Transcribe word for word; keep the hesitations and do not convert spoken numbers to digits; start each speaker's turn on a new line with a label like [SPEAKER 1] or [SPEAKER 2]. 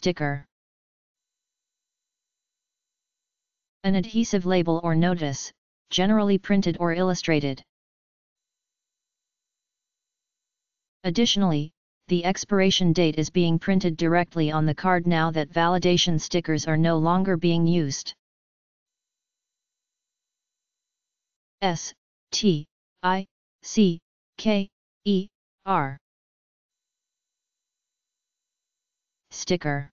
[SPEAKER 1] sticker. An adhesive label or notice, generally printed or illustrated. Additionally, the expiration date is being printed directly on the card now that validation stickers are no longer being used. S T I C K E R. Sticker.